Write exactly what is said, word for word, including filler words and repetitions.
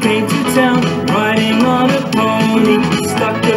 came to town, riding on a pony, stuck